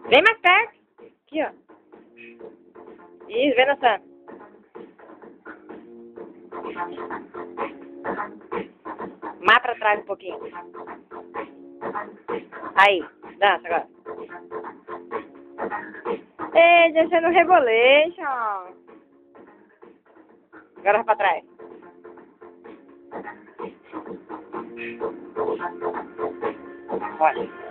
Vem mais perto. Aqui, ó. Isso, vem dançando. Mais pra trás um pouquinho. Aí, dança agora. Ei, dançando Rebolation. Agora vai pra trás. Olha.